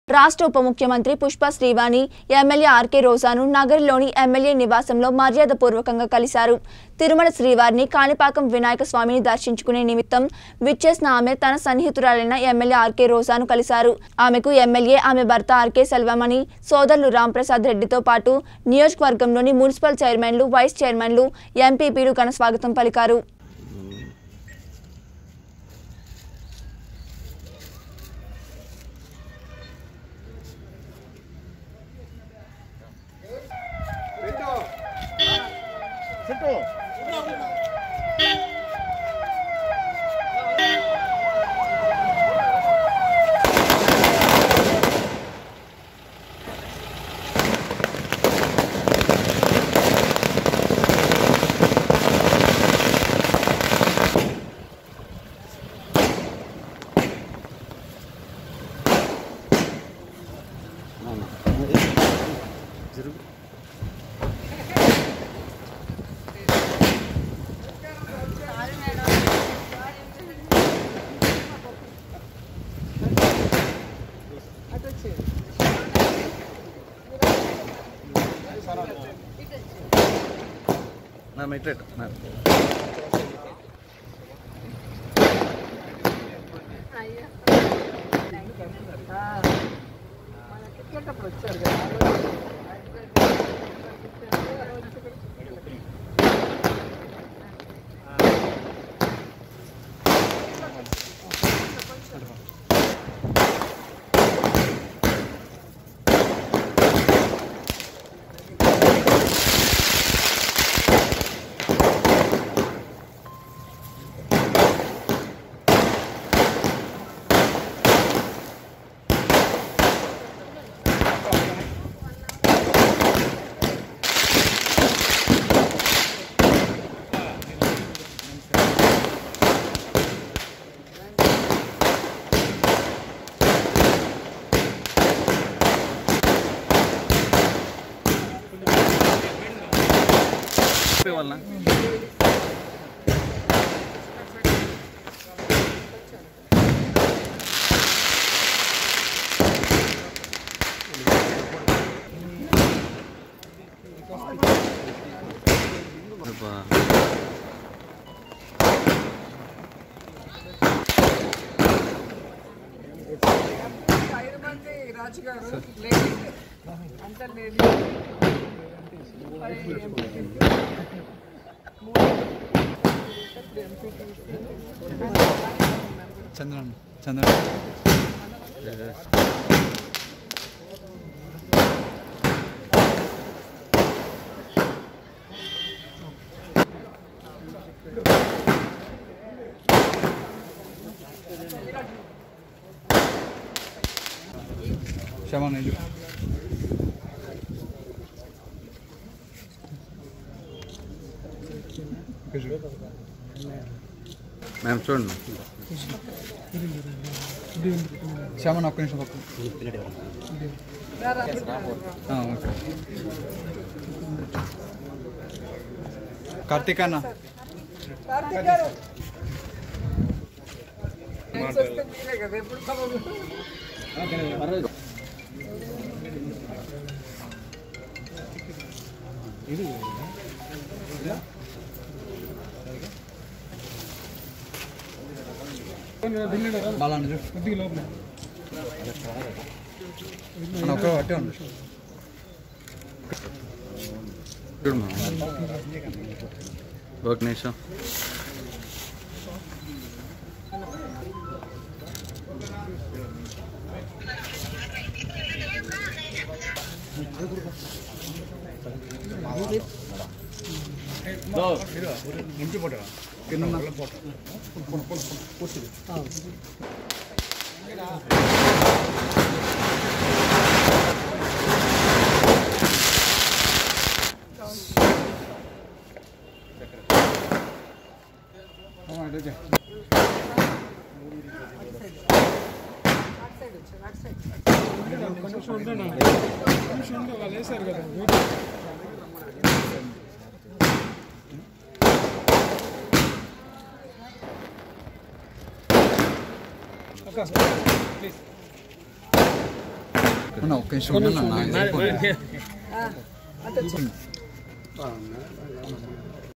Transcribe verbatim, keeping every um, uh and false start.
రాష్ట్ర ఉప ముఖ్యమంత్రి పుష్ప శ్రీవాణి ఎమ్మెల్యే ఆర్కే రోజాను నగర్లోని ఎమ్మెల్యే నివాసంలో మర్యాదపూర్వకంగా కలిశారు. తిరుమల శ్రీవారిని కాణిపాకం వినాయక స్వామిని దర్శించుకునే నిమిత్తం విచ్చేసిన ఆమె తన సన్నిహితురాలైన ఎమ్మెల్యే ఆర్కే రోజాను కలిశారు. ఆమెకు ఎమ్మెల్యే, ఆమె భర్త ఆర్కే సెల్వమణి, సోదరులు రాంప్రసాద్ రెడ్డితో పాటు నియోజకవర్గంలోని మున్సిపల్ చైర్మన్లు, వైస్ చైర్మన్లు, ఎంపీపీలు ఘన స్వాగతం పలికారు. చంద్రన్ చంద్రన్ క్షమా నేను మ్యామ్ చూడండి క్షమా ఒక్క నిమిషం పక్క కార్తీక్ అన్న ఒక అట్టే ఉంది చూడు మా ఒక నిమిషం ఇంటి పోట Please. అన్న ఒక్క నిమిషం ఉండండి అన్న.